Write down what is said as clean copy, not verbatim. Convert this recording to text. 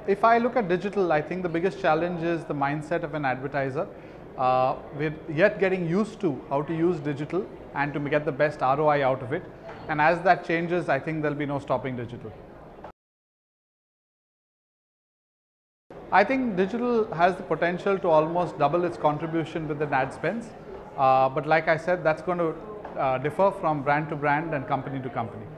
If I look at digital, I think the biggest challenge is the mindset of an advertiser. We're yet getting used to how to use digital and to get the best ROI out of it. And as that changes, I think there'll be no stopping digital. I think digital has the potential to almost double its contribution within ad spends. But like I said, that's going to differ from brand to brand and company to company.